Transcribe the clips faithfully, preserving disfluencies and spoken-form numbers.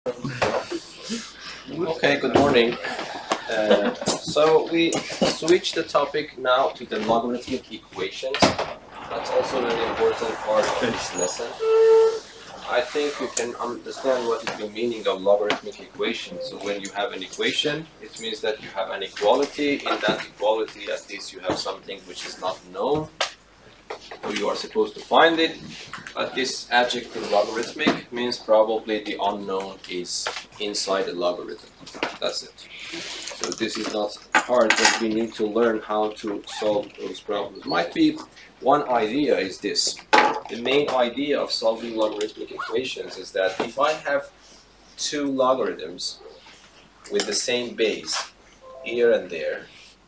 Okay, good morning. Uh, so we switch the topic now to the logarithmic equations. That's also an important part of this lesson. I think you can understand what is the meaning of logarithmic equation. So when you have an equation, it means that you have an equality. In that equality, at least you have something which is not known. So you are supposed to find it. But this adjective logarithmic means probably the unknown is inside the logarithm. That's it. So this is not hard, but we need to learn how to solve those problems. Might be one idea is this. The main idea of solving logarithmic equations is that if I have two logarithms with the same base here and there,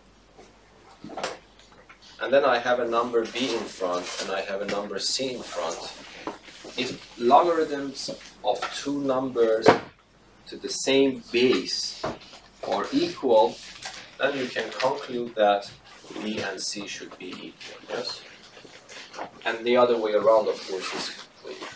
and then I have a number b in front and I have a number c in front, if logarithms of two numbers to the same base are equal, then you can conclude that b and c should be equal, yes? And the other way around, of course, is complete.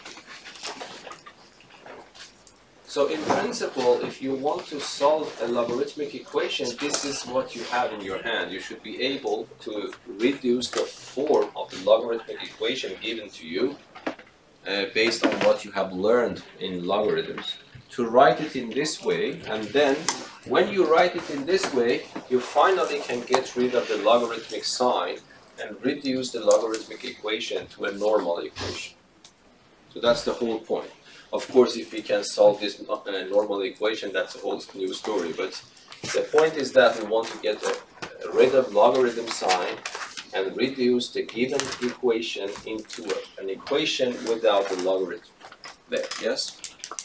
So in principle, if you want to solve a logarithmic equation, this is what you have in your hand. You should be able to reduce the form of the logarithmic equation given to you uh, based on what you have learned in logarithms, to write it in this way, and then when you write it in this way, you finally can get rid of the logarithmic sign and reduce the logarithmic equation to a normal equation. So that's the whole point. Of course, if we can solve this uh, normal equation, that's a whole new story. But the point is that we want to get a, a rid of logarithm sign and reduce the given equation into a, an equation without the logarithm there. Yes?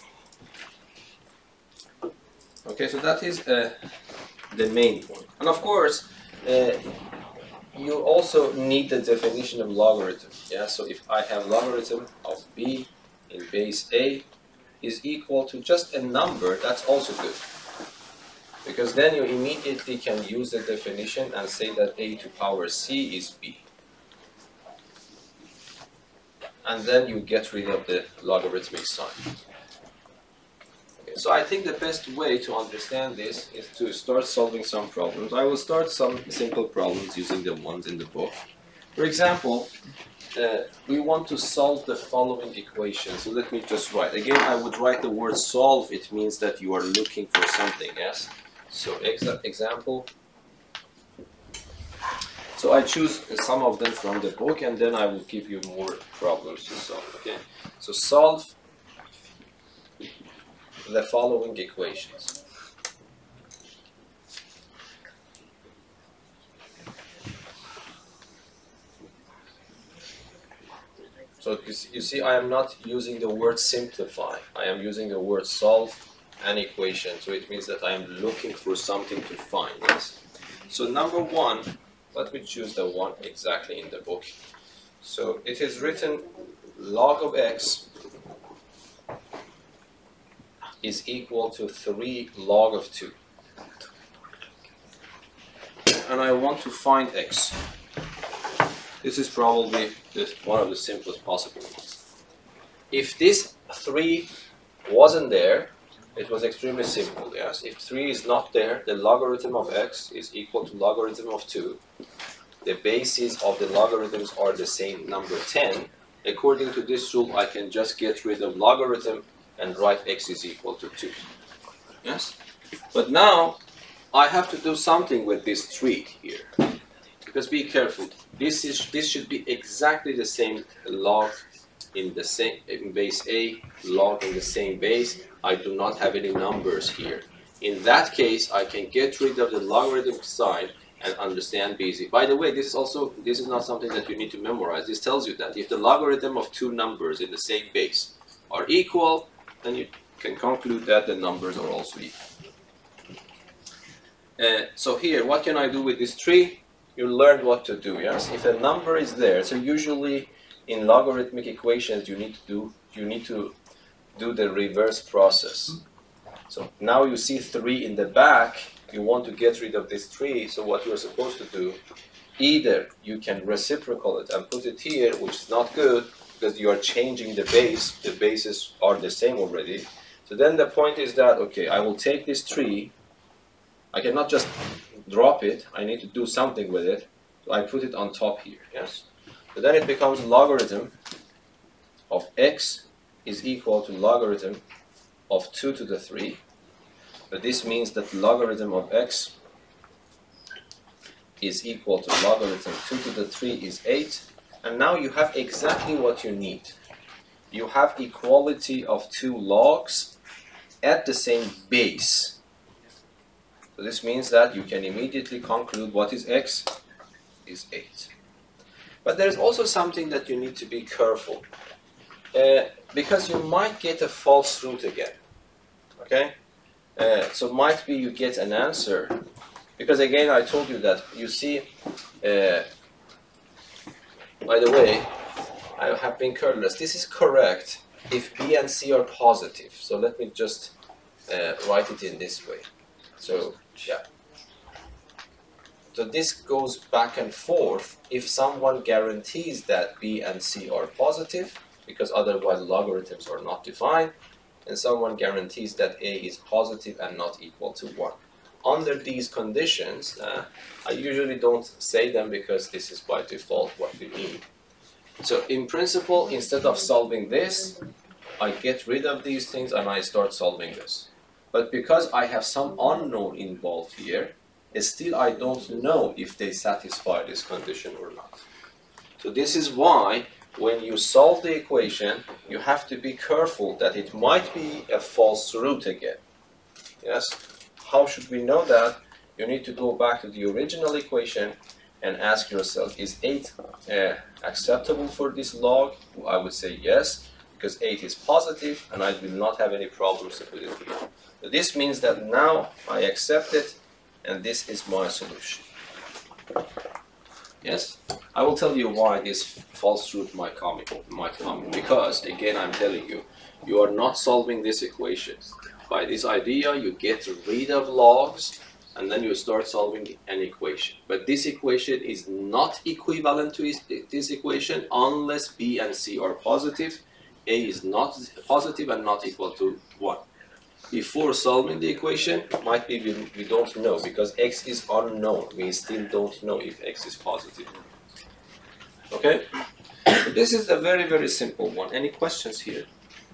Okay, so that is uh, the main point. And of course, uh, you also need the definition of logarithm. Yeah, so if I have logarithm of b in base a is equal to just a number, that's also good. Because then you immediately can use the definition and say that a to power c is b. And then you get rid of the logarithmic sign. Okay, so I think the best way to understand this is to start solving some problems. I will start some simple problems using the ones in the book. For example, Uh, we want to solve the following equation. So let me just write. Again, I would write the word solve. It means that you are looking for something, yes? So exa example. So I choose some of them from the book, and then I will give you more problems to solve, okay? So solve the following equations. So you see, I am not using the word simplify. I am using the word solve an equation. So it means that I am looking for something to find. Yes. So number one, let me choose the one exactly in the book. So it is written log of x is equal to three log of two. And I want to find x. This is probably this, one of the simplest possible ones. If this three wasn't there, it was extremely simple, yes? If three is not there, the logarithm of x is equal to logarithm of two. The bases of the logarithms are the same, number ten. According to this rule, I can just get rid of logarithm and write x is equal to two. Yes? But now, I have to do something with this three here. Because be careful, this is this should be exactly the same log in the same in base a, log in the same base. I do not have any numbers here. In that case, I can get rid of the logarithmic sign and understand b. By the way, this is also this is not something that you need to memorize. This tells you that if the logarithm of two numbers in the same base are equal, then you can conclude that the numbers are also equal. Uh, so here, what can I do with this tree? You learned what to do, yes? If a number is there, so usually in logarithmic equations you need to do you need to do the reverse process. So now you see three in the back, you want to get rid of this three, so what you're supposed to do, either you can reciprocal it and put it here, which is not good because you are changing the base, the bases are the same already, So then the point is that, okay, I will take this three. I cannot just drop it. I need to do something with it. So I put it on top here, yes? So then it becomes logarithm of x is equal to logarithm of two to the three. But this means that logarithm of x is equal to logarithm two to the three is eight. And now you have exactly what you need. You have equality of two logs at the same base. So this means that you can immediately conclude what is x is eight. But there is also something that you need to be careful. Uh, because you might get a false root again. Okay? Uh, so might be you get an answer. Because again, I told you that, you see, uh, by the way, I have been careless. This is correct if B and C are positive. So let me just uh, write it in this way. So, yeah. So this goes back and forth if someone guarantees that B and C are positive, because otherwise logarithms are not defined, and someone guarantees that A is positive and not equal to one. Under these conditions, uh, I usually don't say them because this is by default what we need. So in principle, instead of solving this, I get rid of these things and I start solving this. But because I have some unknown involved here, still I don't know if they satisfy this condition or not. So this is why when you solve the equation, you have to be careful that it might be a false root again. Yes? How should we know that? You need to go back to the original equation and ask yourself, is eight uh, acceptable for this log? I would say yes, because eight is positive and I will not have any problems to put it here. So this means that now I accept it and this is my solution. Yes? I will tell you why this false root might come, might come. Because, again, I'm telling you, you are not solving this equation. By this idea, you get rid of logs, and then you start solving an equation. But this equation is not equivalent to this equation unless B and C are positive. A is not positive and not equal to one. Before solving the equation, might be we, we don't know because x is unknown. We still don't know if x is positive. Okay? So this is a very, very simple one. Any questions here?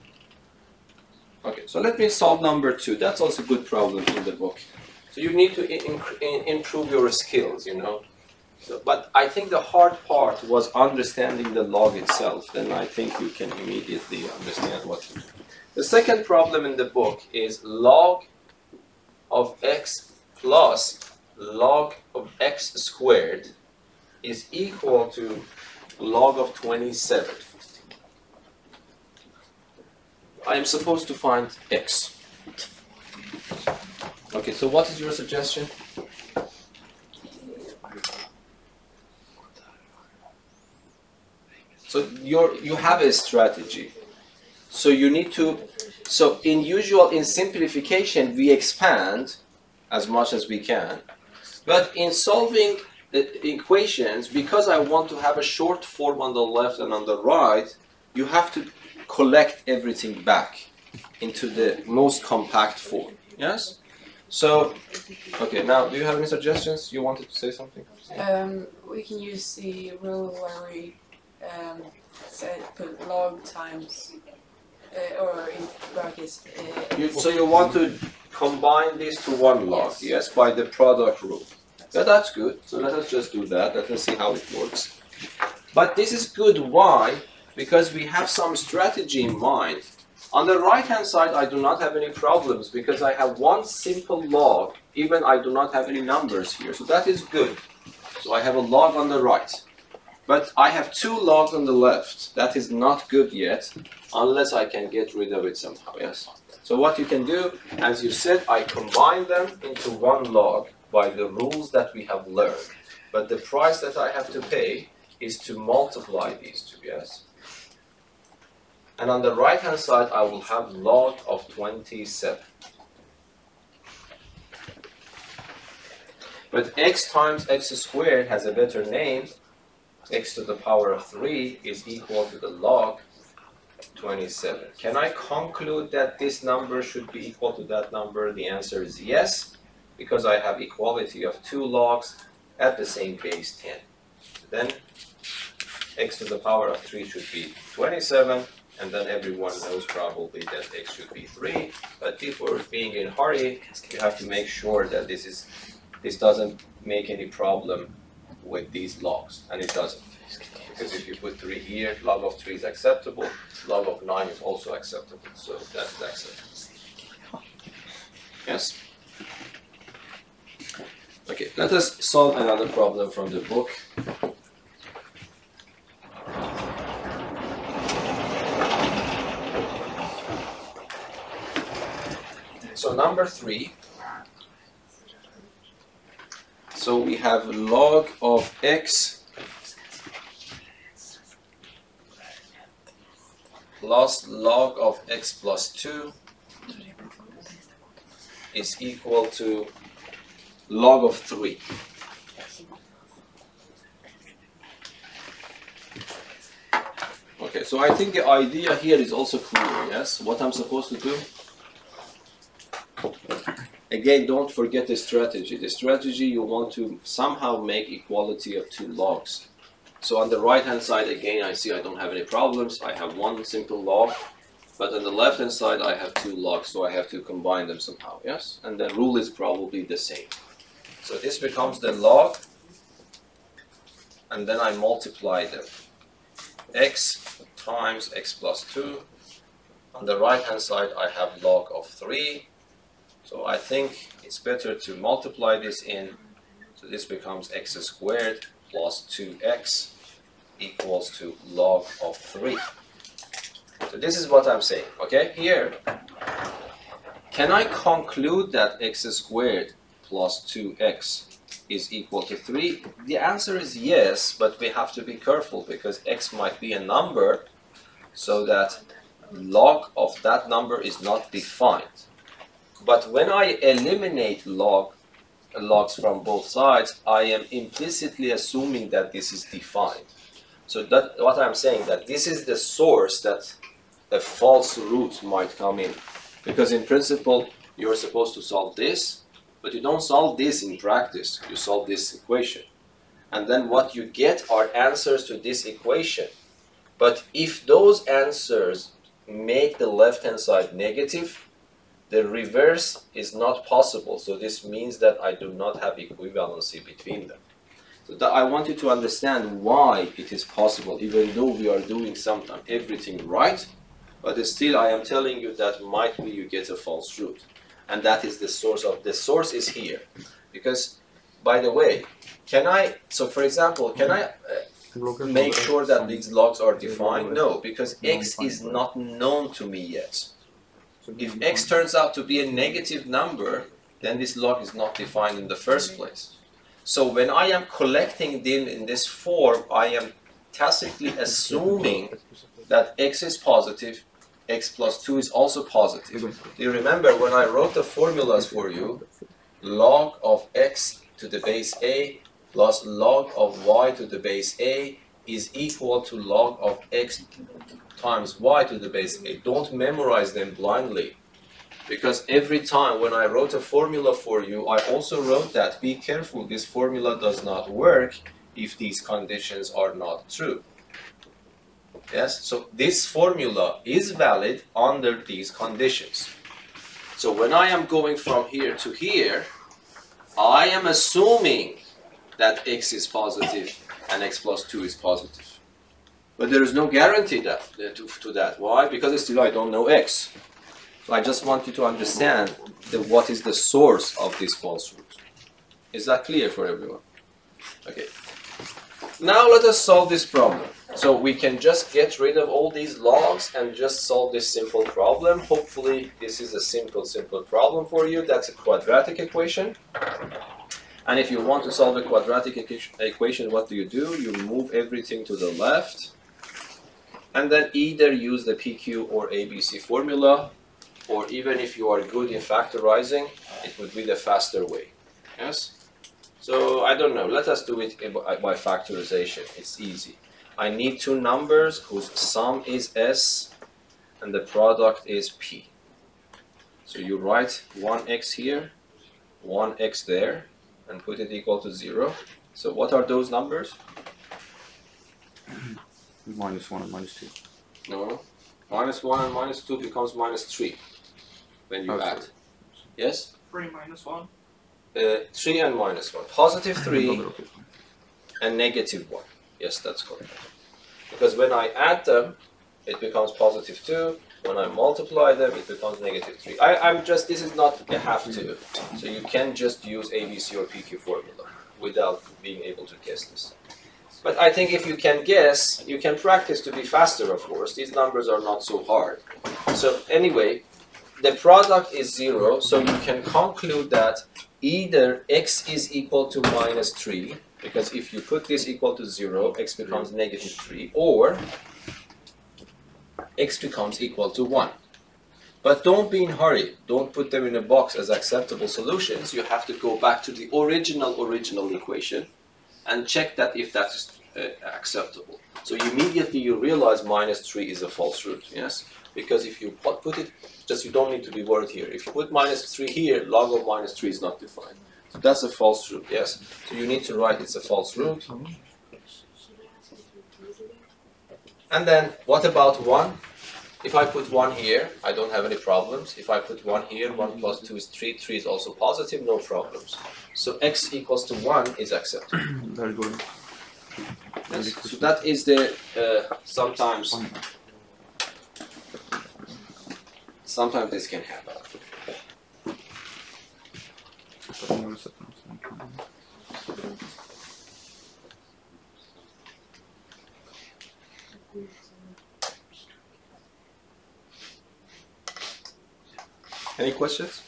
Okay, so let me solve number two. That's also a good problem in the book. So you need to in, in, improve your skills, you know. So, but I think the hard part was understanding the log itself. Then I think you can immediately understand what to do. The second problem in the book is log of x plus log of x squared is equal to log of twenty-seven. I am supposed to find x. Okay, so what is your suggestion? So you're, you have a strategy. So you need to, so in usual, in simplification, we expand as much as we can. But in solving the equations, because I want to have a short form on the left and on the right, you have to collect everything back into the most compact form. Yes? So, okay, now, do you have any suggestions? You wanted to say something? Um, we can use the rule where we um, say put log times, uh, or in brackets. Uh, You, so you want to combine these to one log, yes, yes by the product rule. Yeah, that's good. So let us just do that. Let us see how it works. But this is good. Why? Because we have some strategy in mind. On the right-hand side, I do not have any problems because I have one simple log. Even I do not have any numbers here. So that is good. So I have a log on the right. But I have two logs on the left. That is not good yet, unless I can get rid of it somehow, yes? So what you can do, as you said, I combine them into one log by the rules that we have learned. But the price that I have to pay is to multiply these two, yes? And on the right-hand side, I will have log of twenty-seven. But x times x squared has a better name. X to the power of three is equal to the log twenty-seven. Can I conclude that this number should be equal to that number? The answer is yes, because I have equality of two logs at the same base ten. Then x to the power of three should be twenty-seven, and then everyone knows probably that x should be three. But before being in a hurry, you have to make sure that this is this doesn't make any problem with these logs, and it doesn't. Because if you put three here, log of three is acceptable, log of nine is also acceptable, so that's acceptable. Yes? Okay, let us solve another problem from the book. So number three, so we have log of x plus log of x plus two is equal to log of three. Okay, so I think the idea here is also clear, yes? What I'm supposed to do? Again, don't forget the strategy. The strategy, you want to somehow make equality of two logs. So on the right hand side, again, I see I don't have any problems. I have one simple log, but on the left hand side, I have two logs, so I have to combine them somehow, yes? And the rule is probably the same. So this becomes the log, and then I multiply them. X times x plus two. On the right hand side, I have log of three. So I think it's better to multiply this in. So this becomes x squared plus two x equals to log of three. So this is what I'm saying, okay? Here, can I conclude that x squared plus two x is equal to three? The answer is yes, but we have to be careful because x might be a number, so that log of that number is not defined. But when I eliminate log logs from both sides, I am implicitly assuming that this is defined. So that what I'm saying, that this is the source that a false root might come in. Because in principle, you're supposed to solve this, but you don't solve this in practice. You solve this equation. And then what you get are answers to this equation. But if those answers make the left-hand side negative, the reverse is not possible. So this means that I do not have equivalency between them. So that I want you to understand why it is possible, even though we are doing sometimes everything right, but still I am telling you that might be you get a false root. And that is the source of, the source is here. Because, by the way, can I, so for example, can I uh, make sure that these logs are defined? No, because x is not known to me yet. If x turns out to be a negative number, then this log is not defined in the first place. So when I am collecting them in this form, I am tacitly assuming that x is positive, x plus two is also positive. Do you remember when I wrote the formulas for you? Log of x to the base a plus log of y to the base a is equal to log of x times y to the base a. Don't memorize them blindly, because every time when I wrote a formula for you, I also wrote that be careful, this formula does not work if these conditions are not true. Yes, so this formula is valid under these conditions. So when I am going from here to here, I am assuming that x is positive and x plus two is positive. But there is no guarantee that, to, to that. Why? Because still I don't know x. So I just want you to understand the, what is the source of this false root. Is that clear for everyone? Okay. Now let us solve this problem. So we can just get rid of all these logs and just solve this simple problem. Hopefully this is a simple, simple problem for you. That's a quadratic equation. And if you want to solve a quadratic equation, what do you do? You move everything to the left. And then either use the P Q or A B C formula, or even if you are good in factorizing, it would be the faster way. Yes? So I don't know, let us do it by factorization. It's easy. I need two numbers whose sum is S and the product is P. So you write one x here, one x there, and put it equal to zero. So what are those numbers? Minus one and minus two. No. Minus one and minus two becomes minus three when you Oh, add. sorry. Yes? Three minus one. Uh, three and minus one. Positive three Okay. and negative one. Yes, that's correct. Because when I add them, it becomes positive two. When I multiply them, it becomes negative three. I, I'm just, this is not a have to. So you can just use A B C or P Q formula without being able to guess this. But I think if you can guess, you can practice to be faster, of course. These numbers are not so hard. So anyway, the product is zero, so you can conclude that either x is equal to minus three, because if you put this equal to zero, x becomes negative three, or x becomes equal to one. But don't be in a hurry. Don't put them in a box as acceptable solutions. You have to go back to the original, original equation and check that if that is uh, acceptable. So immediately you realize minus three is a false root, yes? Because if you put put it, just you don't need to be worried here. If you put minus three here, log of minus three is not defined. So that's a false root, yes? So you need to write it's a false root. And then what about one? If I put one here, I don't have any problems. If I put one here, one plus two is three, three is also positive, no problems. So x equals to one is acceptable. Very good. Yes. So that is the, uh, sometimes, sometimes this can happen. Any questions?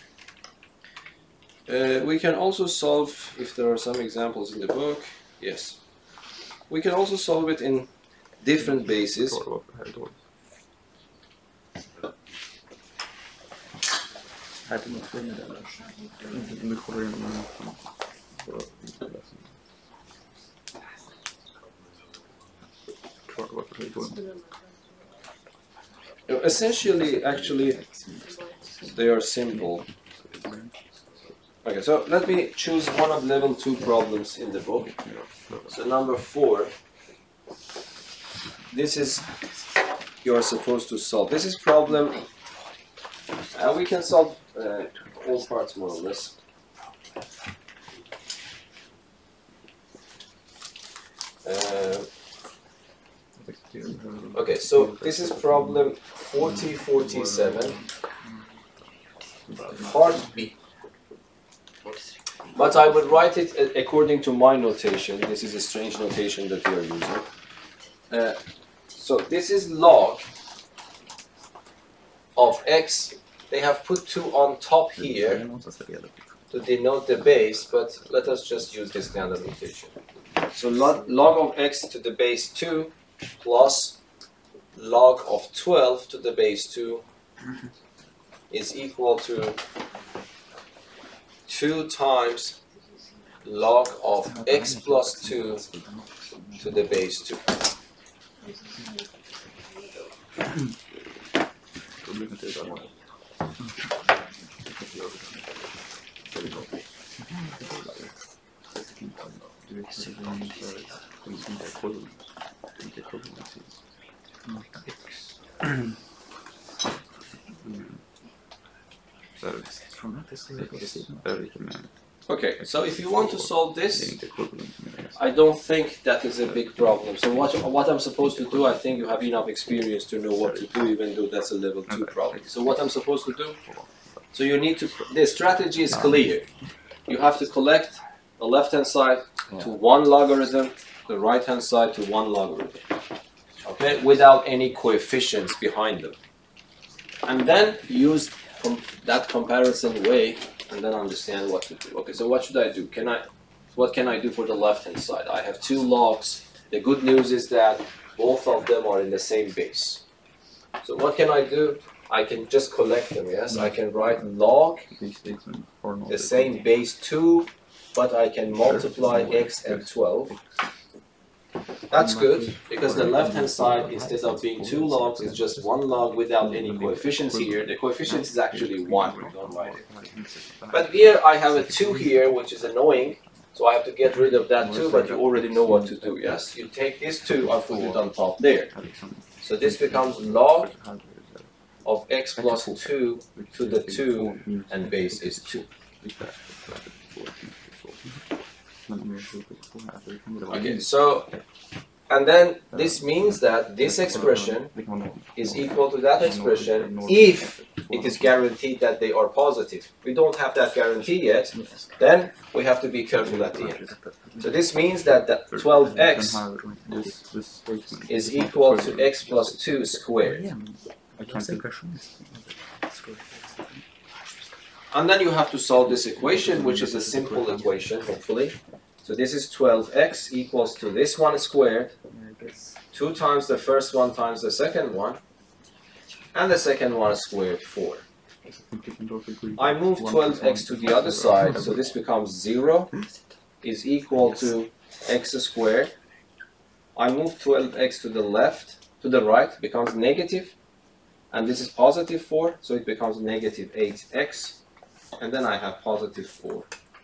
Uh, we can also solve, if there are some examples in the book, yes. We can also solve it in different bases. Essentially, actually, they are simple. Okay, so let me choose one of level two problems in the book. So number four, this is you are supposed to solve. This is problem, and uh, we can solve uh, all parts more or less. Uh, okay, so this is problem forty forty-seven, part B. But I will write it according to my notation. This is a strange notation that we are using. Uh, so this is log of x. They have put two on top here to denote the base, but let us just use the standard notation. So log, log of x to the base two plus log of twelve to the base two is equal to two times log of x plus two to the base two. Okay, so if you want to solve this, I don't think that is a big problem. So what, what I'm supposed to do, I think you have enough experience to know what to do, even though that's a level two problem. So what I'm supposed to do, so you need to, the strategy is clear. You have to collect the left-hand side to one logarithm, the right-hand side to one logarithm, okay, without any coefficients behind them. And then use com that comparison way and then understand what to do. Okay, so what should I do? Can I, what can I do for the left-hand side? I have two logs. The good news is that both of them are in the same base. So what can I do? I can just collect them, yes? I can write log, the same base two, but I can multiply x and twelve. That's good, because the left-hand side, instead of being two logs, is just one log without any coefficients here. The coefficient is actually one, we don't write it. But here I have a two here, which is annoying, so I have to get rid of that two, but you already know what to do, yes? You take this two and put it on top there. So this becomes log of x plus two to the two, and base is two. Okay, so, and then this means that this expression is equal to that expression if it is guaranteed that they are positive. We don't have that guarantee yet, then we have to be careful at the end. So this means that the twelve x is equal to x plus two squared. And then you have to solve this equation, which is a simple equation, hopefully. So this is twelve x equals to this one squared, two times the first one times the second one, and the second one squared, four. I move twelve x to the other side, so this becomes zero is equal to x squared. I move twelve x to the left, to the right, becomes negative, and this is positive four, so it becomes negative eight x, and then I have positive four.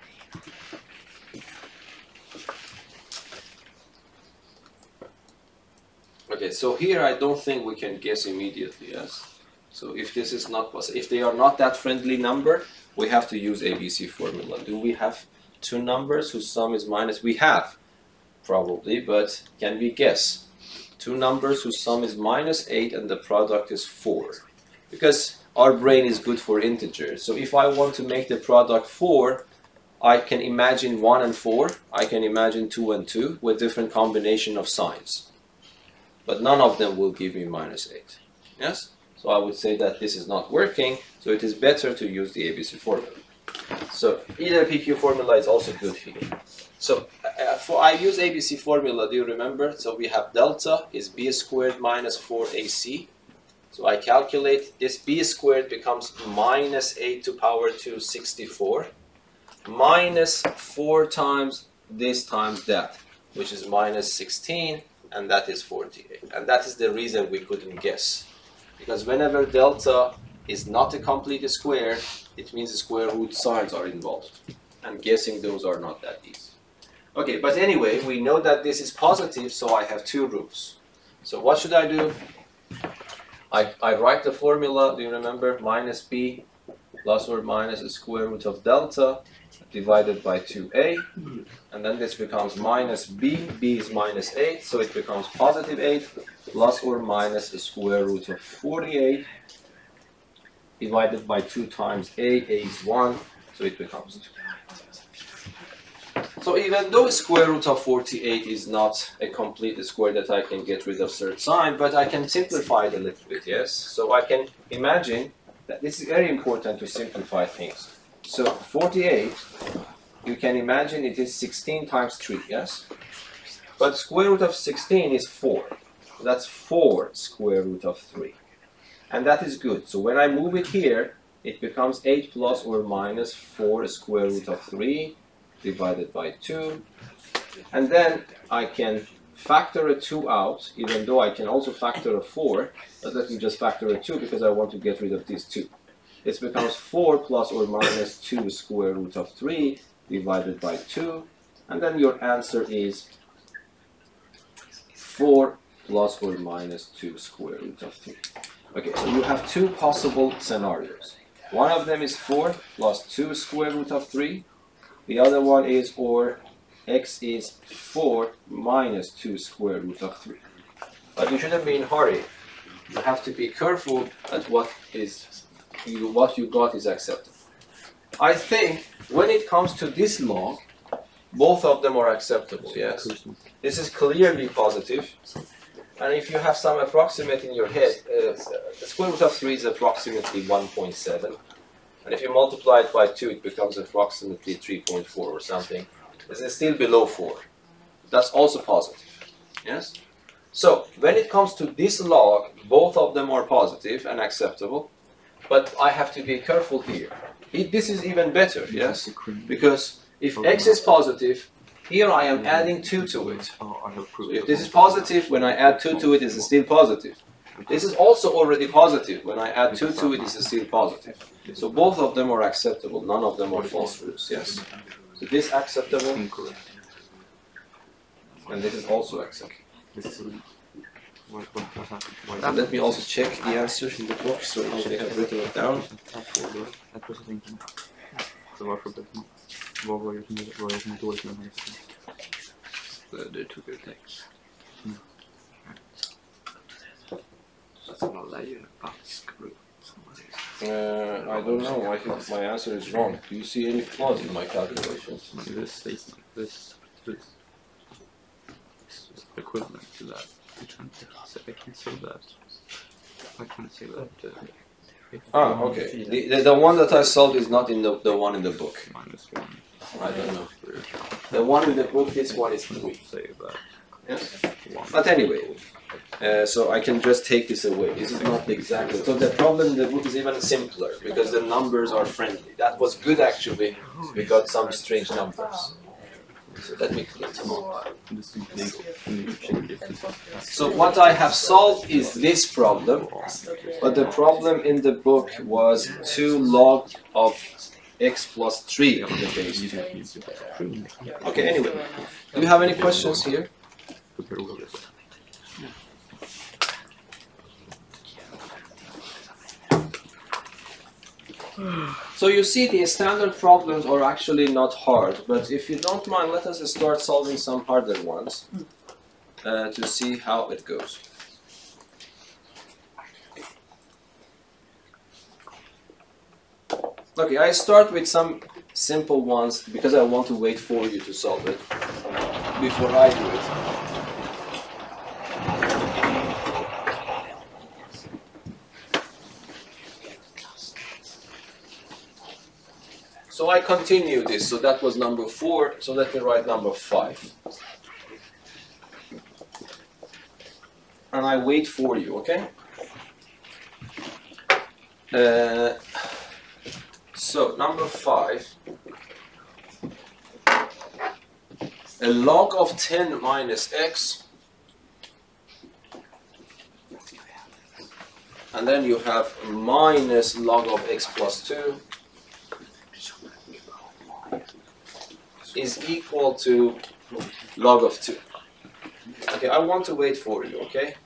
Okay, so here I don't think we can guess immediately, yes? So if this is not possible, if they are not that friendly number, we have to use A B C formula. Do we have two numbers whose sum is minus? We have, probably, but can we guess? Two numbers whose sum is minus eight and the product is four. Because our brain is good for integers. So if I want to make the product four, I can imagine one and four. I can imagine two and two with different combination of signs. But none of them will give me minus eight. Yes? So I would say that this is not working, so it is better to use the A B C formula. So either P Q formula is also good here. So uh, for I use A B C formula, do you remember? So we have delta is b squared minus four A C. So I calculate this b squared becomes minus eight to power two, sixty-four, minus four times this times that, which is minus sixteen, and that is forty-eight. And that is the reason we couldn't guess. Because whenever delta is not a complete square, it means the square root signs are involved. And guessing those are not that easy. Okay, but anyway, we know that this is positive, so I have two roots. So what should I do? I, I write the formula, do you remember? Minus b plus or minus the square root of delta divided by two a. And then this becomes minus b. b is minus eight, so it becomes positive eight plus or minus the square root of forty-eight divided by two times a. a is one, so it becomes two. So even though square root of forty-eight is not a complete square that I can get rid of third sign, but I can simplify it a little bit, yes? So I can imagine that this is very important to simplify things. So forty-eight, you can imagine it is sixteen times three, yes? But square root of sixteen is four. That's four square root of three. And that is good. So when I move it here, it becomes eight plus or minus four square root of three divided by two. And then I can factor a two out, even though I can also factor a four. But let me just factor a two because I want to get rid of these two. This becomes four plus or minus two square root of three divided by two. And then your answer is four plus or minus two square root of three. Okay, so you have two possible scenarios. One of them is four plus two square root of three. The other one is, or x is four minus two square root of three. But you shouldn't be in a hurry. You have to be careful at what is you, what you got is acceptable. I think when it comes to this log, both of them are acceptable, yes? This is clearly positive. And if you have some approximate in your head, uh, the square root of three is approximately one point seven. And if you multiply it by two, it becomes approximately three point four or something. This is still below four. That's also positive. Yes? So, when it comes to this log, both of them are positive and acceptable. But I have to be careful here. It, this is even better, yes? Because if x is positive, Here I am adding two to it. Oh, I have So proved if this is positive, when I add two to it, it's still positive. This is also already positive. When I add two to it, it's still positive. So both of them are acceptable. None of them are false roots. Yes. So this acceptable, incorrect. and this is also acceptable. This is what, what, what happened? Why And let me also check the answers in the book so they have written it down. Ett procent inte. Så varför det vad var det som var det som är dåligt med den här? Det tog ut text. Så man lär ju falsk root. Uh, I don't know. I think my answer is wrong. Do you see any flaws in my calculations? This statement, this, this, this is equivalent to that. I can't say, I can't say that. I can't say that. Uh, Ah, okay. The, the, the one that I solved is not in the, the one in the book. minus one. I don't know. The one in the book, this one is three. Say that. Yes. One. But anyway, uh, so I can just take this away. This is not exactly. So the problem in the book is even simpler because the numbers are friendly. That was good actually. We got some strange numbers. So let me clear them up. This is legal. So what I have solved is this problem, but the problem in the book was two log of x plus three to the base two. Okay, anyway, do you have any questions here? So you see, the standard problems are actually not hard, but if you don't mind, let us start solving some harder ones uh, to see how it goes. Okay, I start with some simple ones because I want to wait for you to solve it before I do it. So I continue this, so that was number four, so let me write number five. And I wait for you, okay? Uh, so, number five. A log of ten minus x. And then you have minus log of x plus two. Is equal to log of two. Okay, I want to wait for you, okay?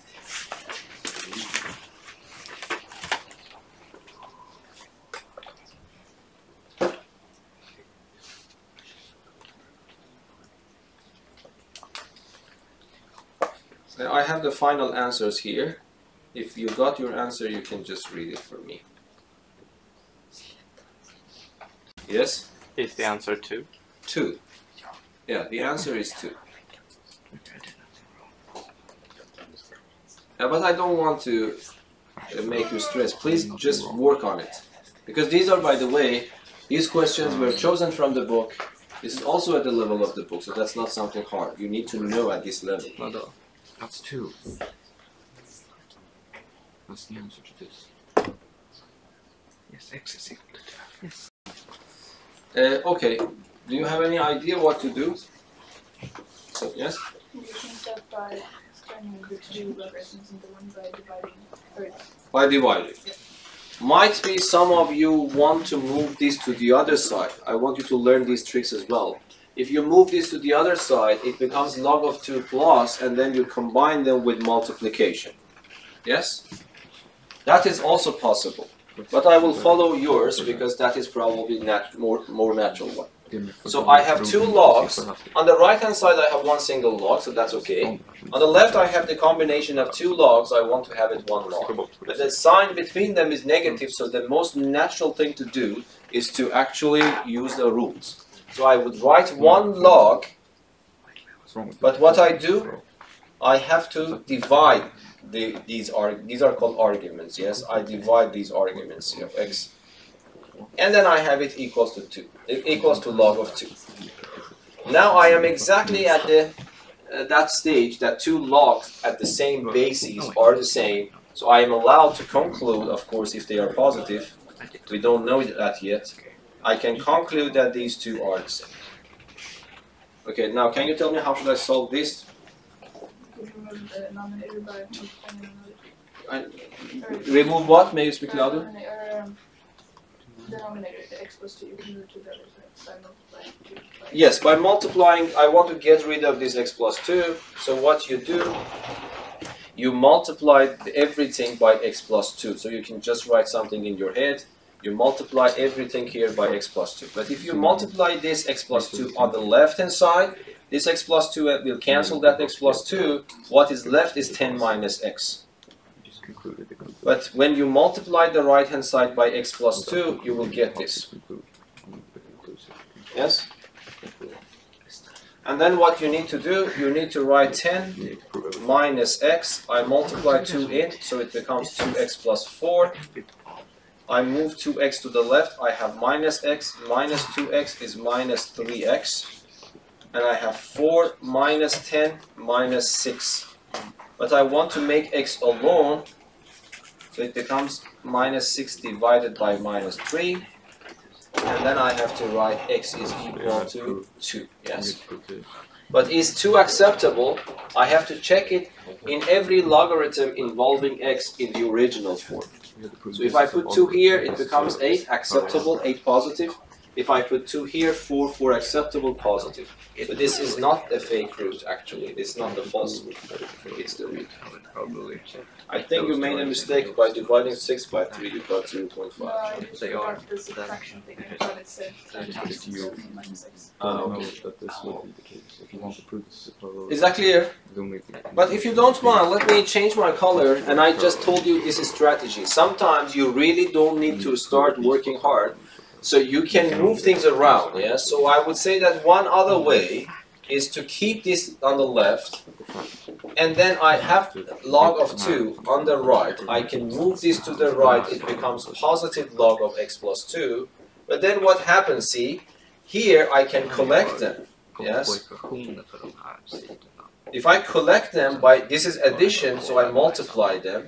Now I have the final answers here. If you got your answer, you can just read it for me. Yes? Is the answer two? Two. Yeah, the answer is two. Yeah, but I don't want to uh, make you stress. Please just work on it. Because these are, by the way, these questions were chosen from the book. This is also at the level of the book, so that's not something hard. You need to know at this level. No, no. That's two. That's the answer to this. Yes, x is equal to two. Yes. Uh, okay, do you have any idea what to do? So, yes? You can start by turning the two represents into one by dividing first. By dividing. Yeah. Might be some of you want to move this to the other side. I want you to learn these tricks as well. If you move this to the other side, it becomes log of two plus, and then you combine them with multiplication. Yes? That is also possible. But I will follow yours because that is probably nat more, more natural one. So I have two logs. On the right hand side I have one single log, so that's okay. On the left I have the combination of two logs, I want to have it one log. But the sign between them is negative, so the most natural thing to do is to actually use the rules. So I would write one log, but what I do, I have to divide the, these are these are called arguments. Yes, I divide these arguments of x, and then I have it equals to two. It equals to log of two. Now I am exactly at the uh, that stage that two logs at the same bases are the same. So I am allowed to conclude, of course, if they are positive. We don't know that yet. I can conclude that these two are the same. Okay, now can you tell me how should I solve this? Remove the denominator by multiplying another. I, remove what? May you speak louder? Or, um, denominator, the x plus two, you can move to the other side by multiplying two. By Yes, by multiplying, I want to get rid of this x plus two. So what you do, you multiply everything by x plus two. So you can just write something in your head. You multiply everything here by x plus two. But if you multiply this x plus two on the left-hand side, this x plus two will cancel that x plus two. What is left is ten minus x. But when you multiply the right-hand side by x plus two, you will get this. Yes? And then what you need to do, you need to write ten minus x. I multiply two in, so it becomes two x plus four. I move two x to the left, I have minus x, minus two x is minus three x. And I have four minus ten minus six. But I want to make x alone, so it becomes minus six divided by minus three. And then I have to write x is equal to two, yes. But is two acceptable? I have to check it in every logarithm involving x in the original form. So if I put two here, it becomes eight, acceptable, eight positive. If I put two here, four, four acceptable, positive. So this is not a fake root, actually. This is not the false root. It's the root. I think you made a mistake by dividing six by three, you got zero point No, five. I just forgot the subtraction thing. I thought it said minus x. Ah, okay. That this would be the case. If you want to prove this is Is that clear? But if you don't want, let me change my color, and I just told you this is strategy. Sometimes you really don't need to start working hard, so you can move things around, yeah? So I would say that one other way is to keep this on the left, and then I have log of two on the right. I can move this to the right, it becomes positive log of x plus two. But then what happens, see, here I can collect them, yes? If I collect them by, this is addition, so I multiply them.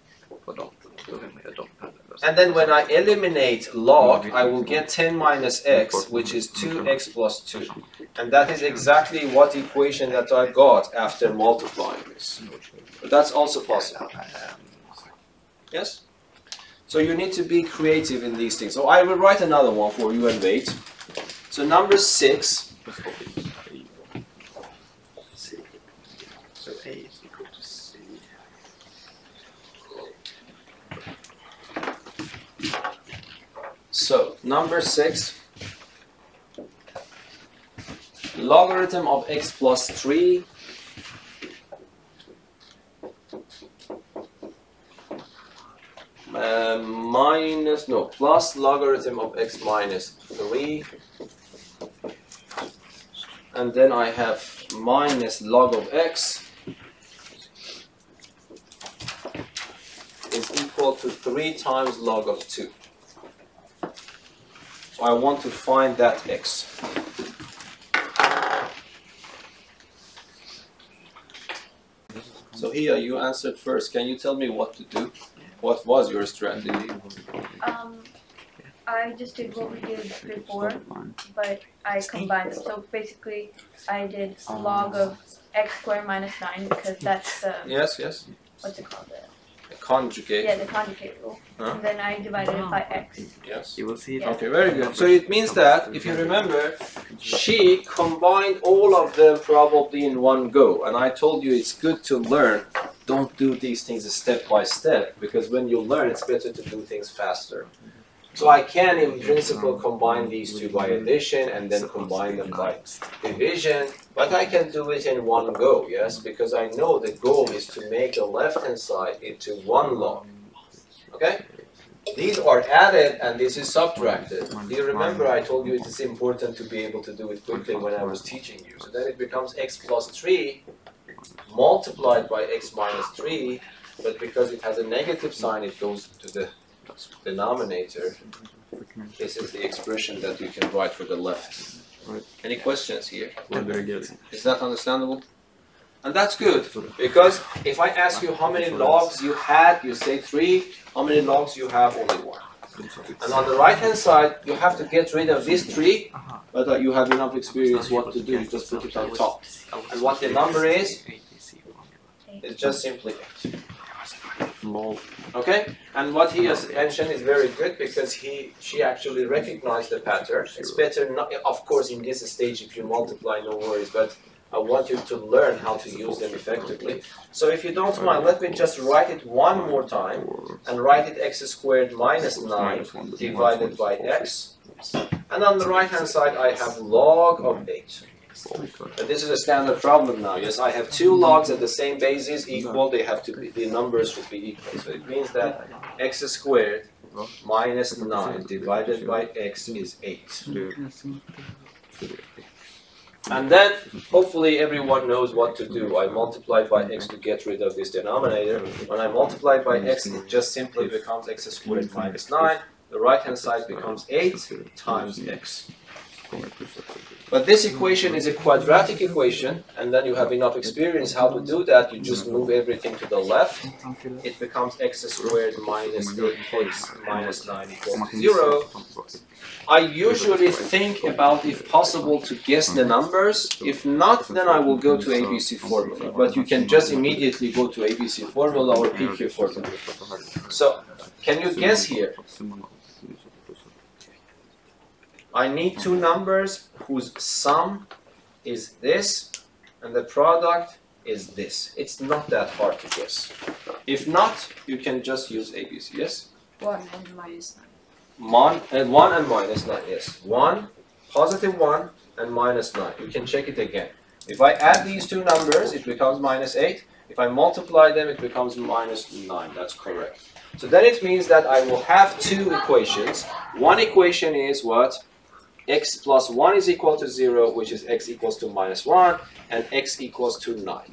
And then when I eliminate log, I will get ten minus x, which is two x plus two. And that is exactly what equation that I got after multiplying this. But that's also possible. Yes? So you need to be creative in these things. So I will write another one for you and wait. So number six. So A is equal to C. So number six. Logarithm of x plus three uh, minus, no, plus logarithm of x minus three, and then I have minus log of x is equal to three times log of two. So I want to find that x. So here you answered first. Can you tell me what to do? What was your strategy? Um, I just did what we did before, but I combined them. So basically, I did log of x squared minus nine because that's the Yes, yes. what's it called? The, Conjugate. yeah, the conjugate rule. Huh? And then I divided it by x. Yes. You will see it. Yeah. Okay, very good. So it means that, if you remember, she combined all of them probably in one go. And I told you it's good to learn. Don't do these things step by step, because when you learn, it's better to do things faster. So I can, in principle, combine these two by addition and then combine them by division, but I can do it in one go, yes, because I know the goal is to make the left-hand side into one log, okay? These are added and this is subtracted. Do you remember I told you it is important to be able to do it quickly when I was teaching you? So then it becomes x plus three multiplied by x minus three, but because it has a negative sign, it goes to the denominator. This is the expression that you can write for the left. Right. Any questions here? What they're getting. Is that understandable? And that's good, because if I ask you how many logs you had, you say three. How many logs you have? Only one. And on the right hand side, you have to get rid of this three, but uh, you have enough experience what to do, you just put it on top. And what the number is, it's just simply eight. Okay? And what he has mentioned is very good because he, she actually recognized the pattern. It's better, not, of course, in this stage, if you multiply, no worries, but I want you to learn how to use them effectively. So if you don't mind, let me just write it one more time and write it x squared minus nine divided by x. And on the right hand side, I have log of eight. But this is a standard problem now. Yes, I have two logs at the same basis equal. They have to be, the numbers should be equal. So it means that x squared minus nine divided by x is eight. And then, hopefully everyone knows what to do. I multiply by x to get rid of this denominator. When I multiply by x, it just simply becomes x squared minus nine. The right hand side becomes eight times x. But this equation is a quadratic equation, and then you have enough experience how to do that. You just move everything to the left. It becomes x squared minus eight minus nine equals to zero. I usually think about, if possible, to guess the numbers. If not, then I will go to A B C formula. But you can just immediately go to A B C formula or P Q formula. So, can you guess here? I need two numbers whose sum is this and the product is this. It's not that hard to guess. If not, you can just use A B C, yes? one and minus nine. Mon, uh, one and minus nine, yes. one, positive one, and minus nine. You can check it again. If I add these two numbers, it becomes minus eight. If I multiply them, it becomes minus nine. That's correct. So then it means that I will have two equations. One equation is what? X plus one is equal to zero, which is x equals to minus one, and x equals to nine.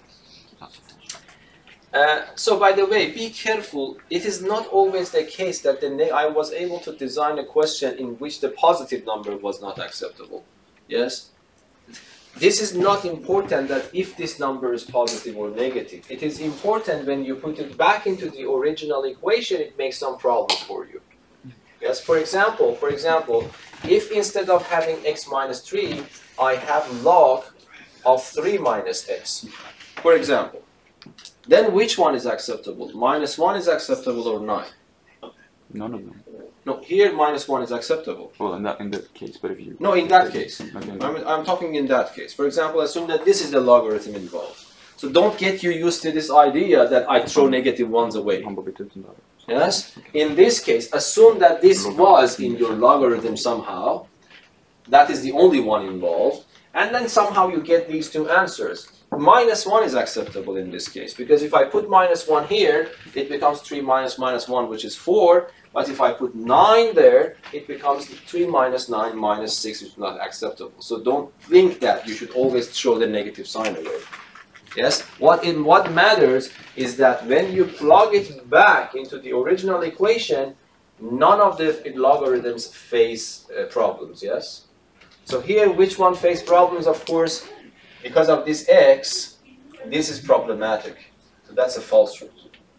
Uh, so by the way, be careful. It is not always the case that the I was able to design a question in which the positive number was not acceptable. Yes? This is not important that if this number is positive or negative. It is important when you put it back into the original equation, it makes some problems for you. Yes, for example, for example, if instead of having x minus three, I have log of three minus x, for example, then which one is acceptable? Minus one is acceptable or nine? None of them. No, here minus one is acceptable. Well, in that in that case, but if you no, in that case, okay. I'm, I'm talking in that case. For example, assume that this is the logarithm involved. So don't get you used to this idea that I throw negative ones away. Yes? In this case, assume that this was in your logarithm somehow. That is the only one involved. And then somehow you get these two answers. Minus one is acceptable in this case, because if I put minus one here, it becomes three minus minus one, which is four. But if I put nine there, it becomes three minus nine minus six, which is not acceptable. So don't think that you should always throw the negative sign away. Yes? What in what matters is that when you plug it back into the original equation, none of the logarithms face uh, problems. Yes? So here, which one face problems? Of course, because of this x, this is problematic. So that's a false root.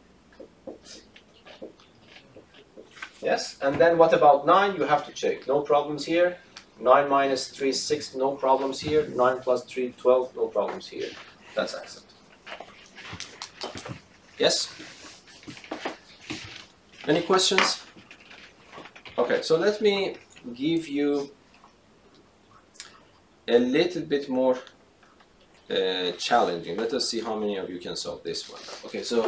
Yes? And then what about nine? You have to check. No problems here. nine minus three, six, no problems here. nine plus three, twelve, no problems here. That's acceptable. Yes? Any questions? Okay, so let me give you a little bit more uh, challenging. Let us see how many of you can solve this one. Okay, so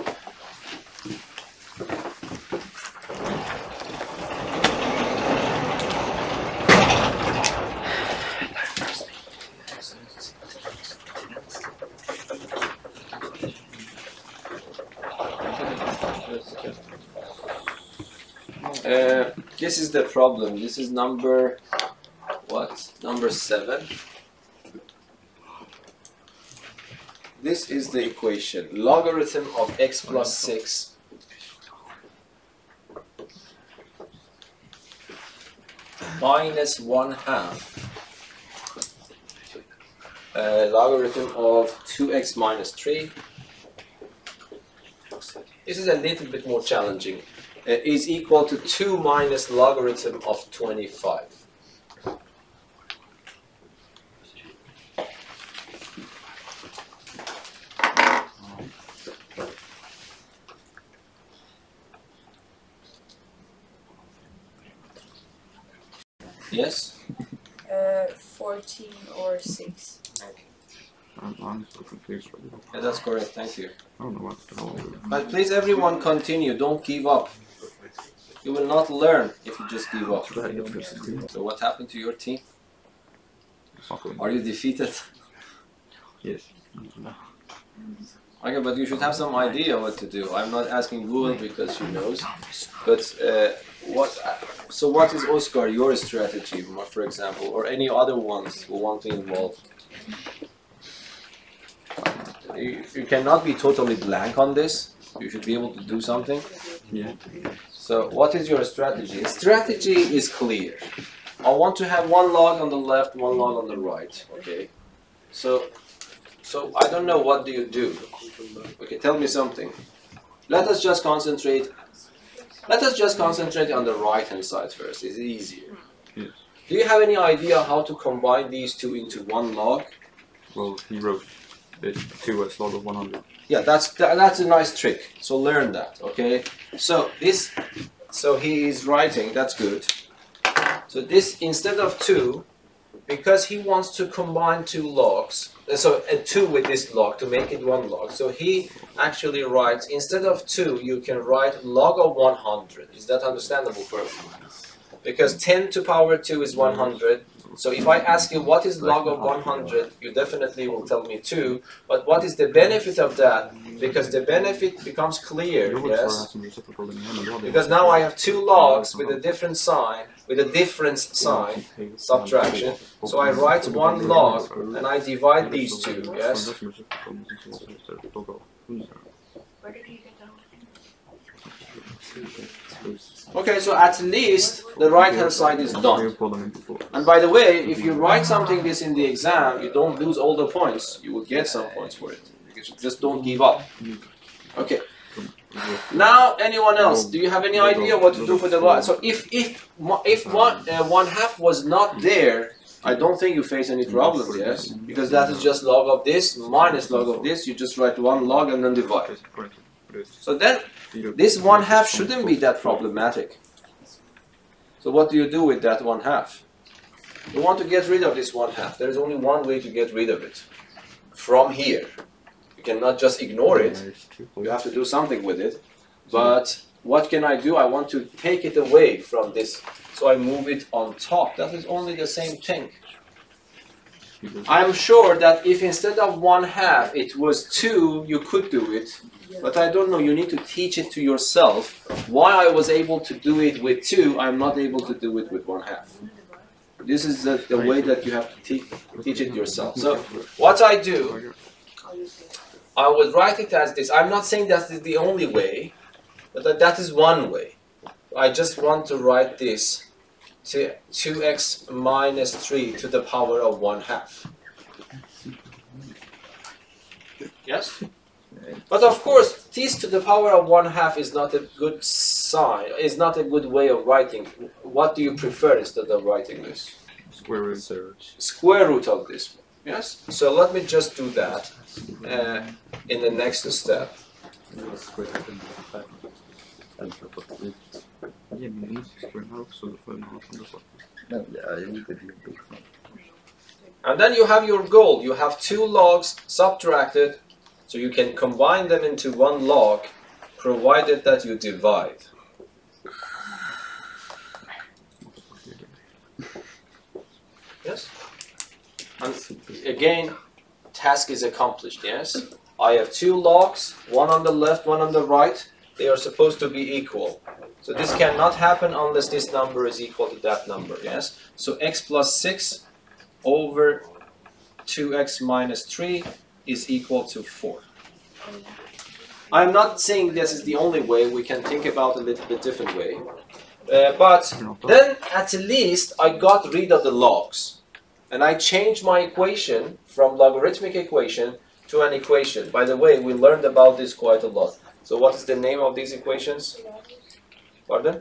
Uh, this is the problem. This is number, what? Number seven. This is the equation. Logarithm of x plus six minus one half. Uh, logarithm of two x minus three. This is a little bit more challenging. is equal to two minus logarithm of twenty-five. Yes? Uh, fourteen or six. I'm, I'm so confused right now. Yeah, that's correct, thank you. I don't know what the hell. But please everyone continue, don't give up. You will not learn if you just give up. So what happened to your team? Are you defeated? Yes. Okay, but you should have some idea what to do. I'm not asking Google because she knows. But uh, what? So what is, Oscar, your strategy, for example, or any other ones who want to involve? You, you cannot be totally blank on this. You should be able to do something. Yeah. So what is your strategy? Strategy is clear. I want to have one log on the left, one log on the right. Okay. So, so I don't know, what do you do? Okay, tell me something. Let us just concentrate. Let us just concentrate on the right hand side first. It's easier. Yes. Do you have any idea how to combine these two into one log? Well, he wrote it two as log of one hundred. Yeah, that's that, that's a nice trick. So learn that, okay? So this, so he is writing. That's good. So this, instead of two, because he wants to combine two logs, so a two with this log to make it one log. So he actually writes, instead of two, you can write log of one hundred. Is that understandable for you? Because ten to power two is one hundred. So if I ask you what is log of one hundred, you definitely will tell me two. But what is the benefit of that? Because the benefit becomes clear, yes? Because now I have two logs with a different sign, with a difference sign, subtraction. So I write one log and I divide these two, yes? Where did you get that? Okay, so at least the right hand side is done. And by the way, if you write something this in the exam, you don't lose all the points. You will get some points for it. Just don't give up. Okay. Now, anyone else? Do you have any idea what to do for the right? So if if if one uh, one half was not there, I don't think you face any problems. Yes, because that is just log of this minus log of this. You just write one log and then divide. So then this one half shouldn't be that problematic. So what do you do with that one half? You want to get rid of this one half. There is only one way to get rid of it. From here. You cannot just ignore it. You have to do something with it. But what can I do? I want to take it away from this. So I move it on top. That is only the same thing. I'm sure that if instead of one half it was two, you could do it. But I don't know, you need to teach it to yourself. Why I was able to do it with two, I'm not able to do it with one half. This is the, the way that you have to te teach it yourself. So what I do, I would write it as this. I'm not saying that is the only way, but that, that is one way. I just want to write this to two x minus three to the power of one half. Yes? But of course, this to the power of one half is not a good sign, is not a good way of writing. What do you prefer instead of writing this? Square root. Square root of this. Yes? So let me just do that uh, in the next step. And then you have your goal. You have two logs subtracted. So you can combine them into one log, provided that you divide. Yes? And again, task is accomplished, yes? I have two logs, one on the left, one on the right. They are supposed to be equal. So this cannot happen unless this number is equal to that number, yes? So x plus six over two x minus three is equal to four. I'm not saying this is the only way. We can think about it a little bit different way. Uh, but then at least I got rid of the logs. And I changed my equation from logarithmic equation to an equation. By the way, we learned about this quite a lot. So what is the name of these equations? Pardon?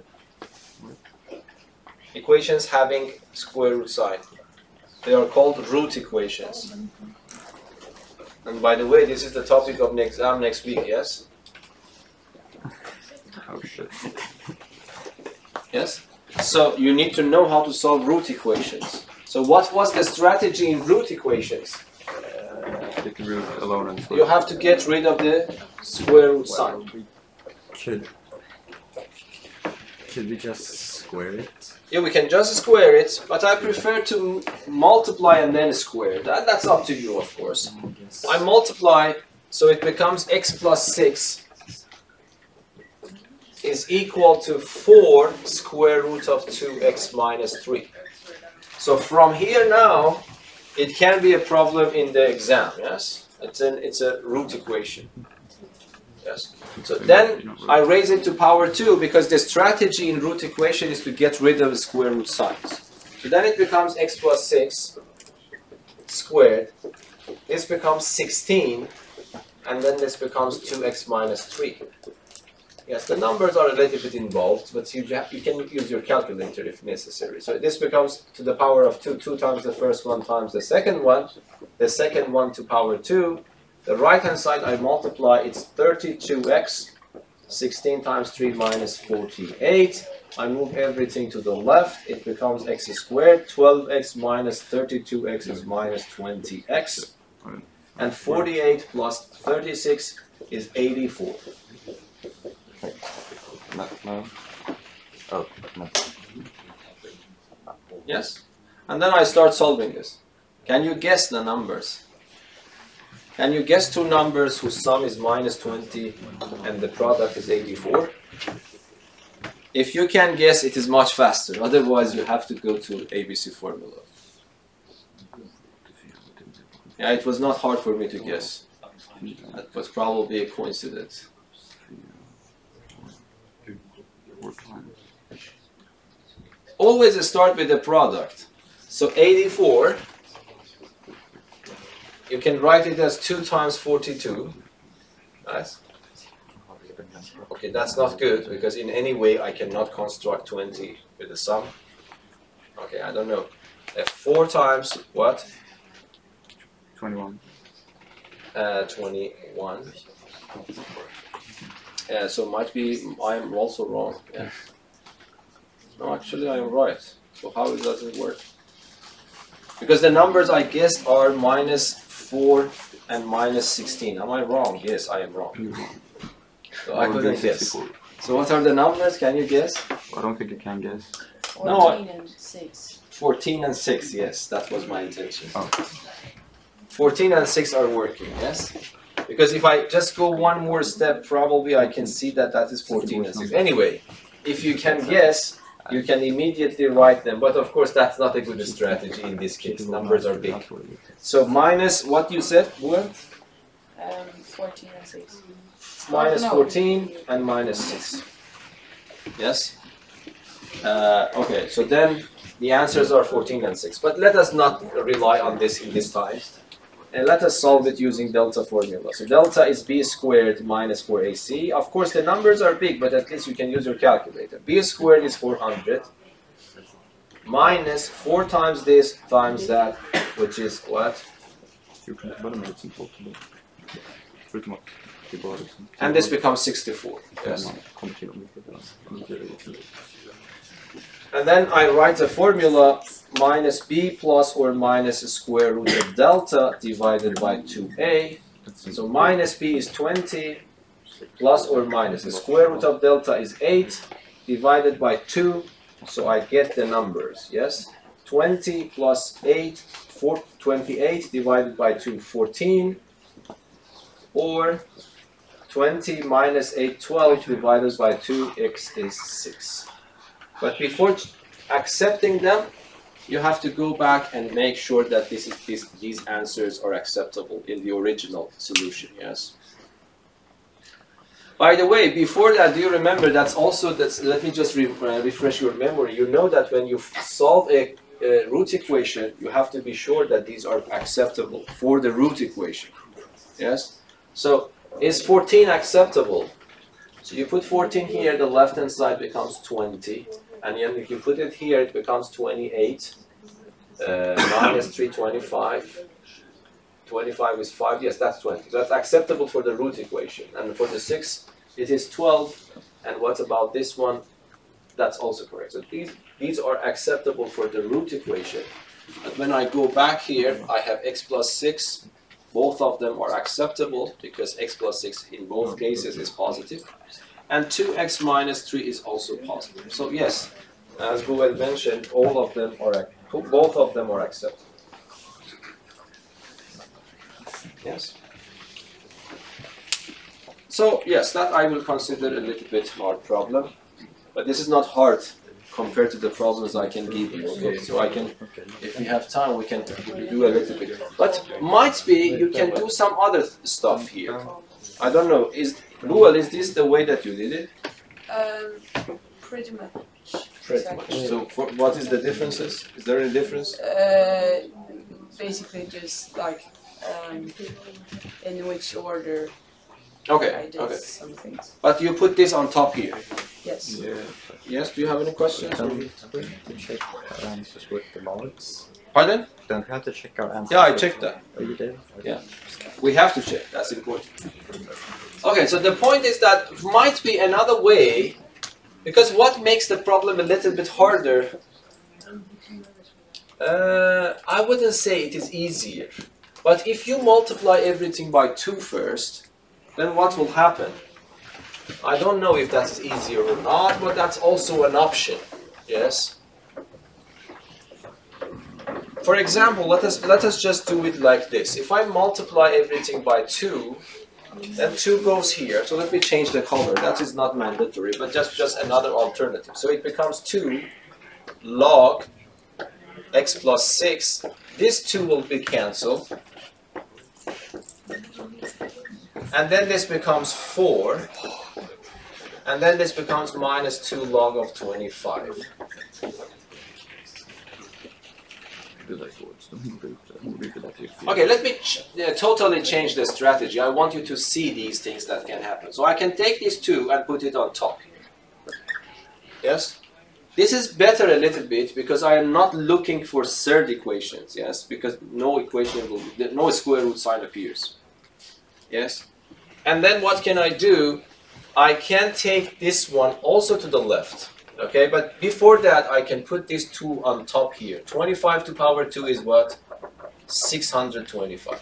Equations having square root sign. They are called root equations. And by the way, this is the topic of the exam next week, yes? Oh shit. Yes? So you need to know how to solve root equations. So what was the strategy in root equations? Take the root alone and You have to get rid of the square root sign. Could, could we just square it? Yeah, we can just square it, but I prefer to multiply and then square. That, that's up to you, of course. Yes. I multiply, so it becomes x plus six is equal to four square root of two x minus three. So from here now, it can be a problem in the exam, yes? It's, an, it's a root equation. Yes. So then I raise it to power two because the strategy in root equation is to get rid of the square root signs. So then it becomes x plus six squared. This becomes sixteen, and then this becomes two x minus three. Yes, the numbers are a little bit involved, but you, you can use your calculator if necessary. So this becomes to the power of two, two times the first one times the second one, the second one to power two. The right-hand side I multiply, it's thirty-two x, sixteen times three minus forty-eight. I move everything to the left, it becomes x squared, twelve x minus thirty-two x is minus twenty x. And forty-eight plus thirty-six is eighty-four. No, no. Oh, no. Yes? And then I start solving this. Can you guess the numbers? Can you guess two numbers whose sum is minus twenty and the product is eighty-four? If you can guess, it is much faster. Otherwise, you have to go to A B C formula. Yeah, it was not hard for me to guess. That was probably a coincidence. Always start with the product. So eighty-four, you can write it as two times forty-two. Nice. Okay, that's not good because in any way I cannot construct twenty with the sum. Okay, I don't know. Uh, four times what? twenty-one. Uh, twenty-one. Yeah, so might be I am also wrong. Yeah. No, actually I am right. So how does it work? Because the numbers I guessed are minus four and minus sixteen. Am I wrong? Yes, I am wrong. So I couldn't guess. So what are the numbers? Can you guess? I don't think you can guess. No, fourteen and six. fourteen and six, yes, that was my intention. Oh. fourteen and six are working, yes? Because if I just go one more step, probably I can see that that is fourteen and six. Anyway, if you can guess, you can immediately write them. But of course, that's not a good strategy in this case. Numbers are big. So minus what you said, what? Um, fourteen and six. Minus No. fourteen and minus six. Yes? Uh, okay, so then the answers are fourteen and six. But let us not rely on this in this time. And let us solve it using delta formula. So delta is b squared minus four a c. Of course, the numbers are big, but at least you can use your calculator. B squared is four hundred minus four times this times that, which is what? And this becomes sixty-four. Yes. And then I write a formula minus b plus or minus square root of delta divided by two a. So minus b is twenty plus or minus the square root of delta is eight divided by two. So I get the numbers, yes? twenty plus eight, four, twenty-eight divided by two, fourteen. Or twenty minus eight, twelve divided by two, x is six. But before accepting them, you have to go back and make sure that this is, this, these answers are acceptable in the original solution, yes? By the way, before that, do you remember that's also, that's, let me just re, uh, refresh your memory. You know that when you solve a, a root equation, you have to be sure that these are acceptable for the root equation, yes? So, is fourteen acceptable? So you put fourteen here, the left hand side becomes twenty. And then if you put it here, it becomes twenty-eight. Uh, minus three, twenty-five. twenty-five is five, yes, that's twenty. So that's acceptable for the root equation. And for the six, it is twelve. And what about this one? That's also correct. So these, these are acceptable for the root equation. But when I go back here, I have x plus six. Both of them are acceptable because x plus six in both cases is positive. And two x minus three is also positive. So yes, as Buvel mentioned, all of them are, both of them are acceptable. Yes. So yes, that I will consider a little bit hard problem, but this is not hard compared to the problems I can give you. Okay, so I can, if we have time, we can do a little bit. But might be you can do some other stuff here. I don't know. Is Buvel, is this the way that you did it? Um, pretty much. Pretty much. So for, what is the differences? Is there any difference? Uh, basically just like um, in which order Okay. I did Okay. some things. But you put this on top here. Yes. Yeah. Yes. Do you have any questions? Don't we have to check our answers with the logs? Pardon? Don't we have to check our answers? Yeah, I with- checked that. Oh, you did? Okay. Yeah. We have to check. That's important. Okay, so the point is that might be another way, because what makes the problem a little bit harder? Uh, I wouldn't say it is easier, but if you multiply everything by two first, then what will happen? I don't know if that's easier or not, but that's also an option. Yes. For example, let us let us just do it like this. If I multiply everything by two, then two goes here. So let me change the color. That is not mandatory, but just, just another alternative. So it becomes two log x plus six. This two will be cancelled. And then this becomes four. And then this becomes minus two log of twenty-five. Okay, let me ch uh, totally change the strategy. I want you to see these things that can happen. So I can take these two and put it on top. Yes? This is better a little bit because I am not looking for third equations. Yes? Because no equation will, no square root sign appears. Yes? And then what can I do? I can take this one also to the left. Okay, but before that, I can put these two on top here. twenty-five to the power two is what? six hundred twenty-five.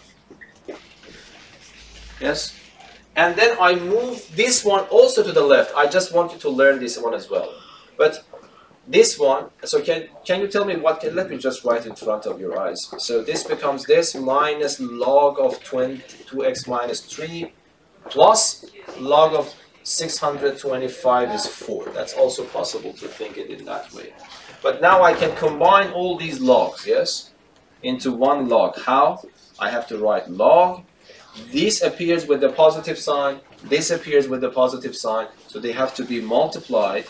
Yes? And then I move this one also to the left. I just want you to learn this one as well. But this one, so can, can you tell me what, can, let me just write in front of your eyes. So this becomes this minus log of two x minus three plus log of six hundred twenty-five is four. That's also possible to think it in that way. But now I can combine all these logs, yes, into one log. How? I have to write log. This appears with the positive sign. This appears with the positive sign. So they have to be multiplied.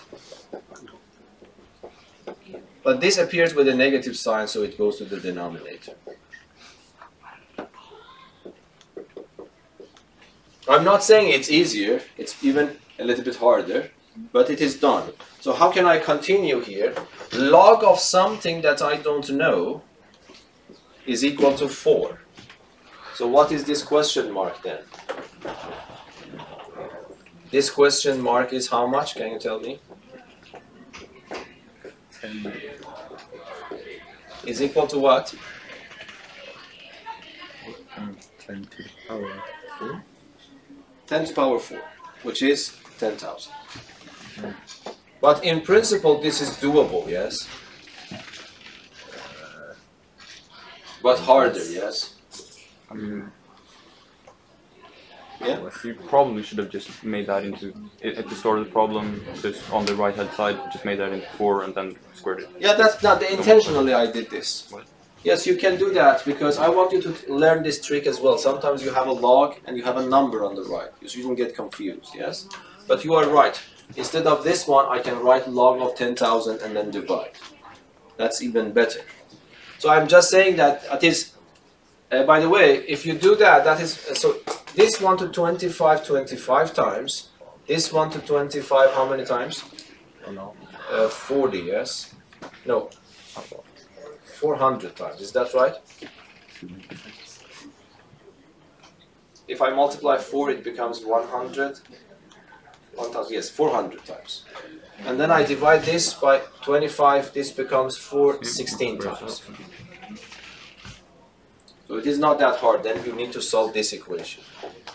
But this appears with a negative sign, so it goes to the denominator. I'm not saying it's easier, it's even a little bit harder, but it is done. So how can I continue here? Log of something that I don't know is equal to four. So what is this question mark then? This question mark is how much? Can you tell me? ten. Is equal to what? Um, ten to the power four. ten to the power four, which is ten thousand. But in principle, this is doable, yes? But harder, yes? Um, Yeah? well, you probably should have just made that into, at at the start of the problem, just on the right hand side, just made that into four and then squared it. Yeah, that's not, intentionally I did this. What? Yes, you can do that because I want you to learn this trick as well. Sometimes you have a log and you have a number on the right, so you don't get confused, yes? But you are right. Instead of this one, I can write log of ten thousand and then divide. That's even better. So I'm just saying that it is, uh, by the way, if you do that, that is, uh, so this one to twenty-five, twenty-five times, This one to twenty-five, how many times? Oh no. Uh, forty, yes? No, four hundred times, is that right? If I multiply four, it becomes one hundred. one thousand, yes, four hundred times. And then I divide this by twenty-five, this becomes four hundred sixteen times. So it is not that hard, then you need to solve this equation.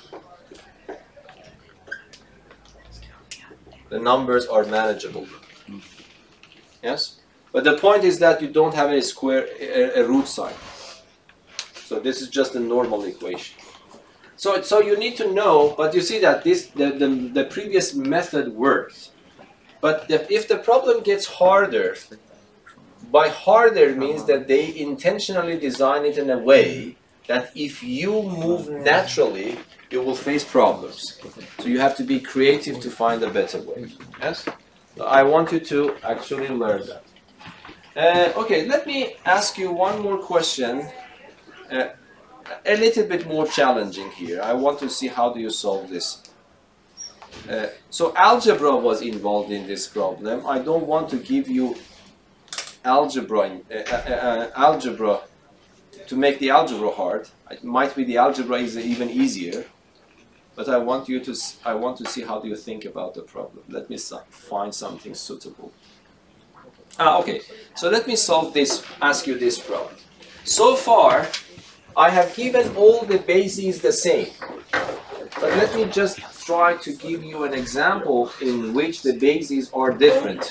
The numbers are manageable. Yes? But the point is that you don't have a square, a, a root sign. So this is just a normal equation. So, so you need to know, but you see that this the, the, the previous method works. But the, if the problem gets harder, by harder means that they intentionally design it in a way that if you move naturally, you will face problems. So you have to be creative to find a better way. Yes? So I want you to actually learn that. Uh, okay, let me ask you one more question. Uh, a little bit more challenging here. I want to see how do you solve this. Uh, so algebra was involved in this problem. I don't want to give you algebra, in, uh, uh, uh, algebra to make the algebra hard. It might be the algebra is even easier, but I want you to. I want to see how do you think about the problem. Let me find something suitable. Ah, okay. So let me solve this. Ask you this problem. So far, I have given all the bases the same. But let me just try to give you an example in which the bases are different.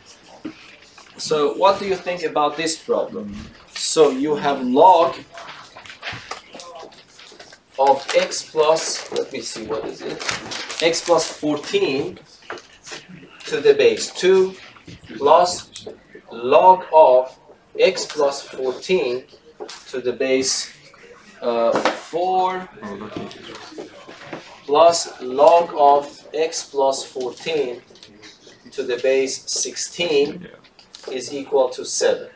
So what do you think about this problem? So you have log of x plus, let me see, what is it? X plus fourteen to the base two plus log of x plus fourteen to the base uh, four plus log of x plus fourteen to the base sixteen is equal to seven.